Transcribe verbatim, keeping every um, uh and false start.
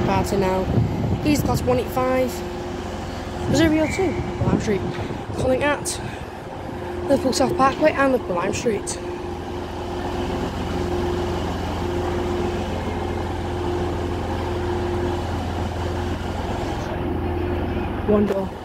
party now. He's class one eighty-five. zero two, Lime Street. Calling at Liverpool South Parkway and Liverpool Lime Street. One door.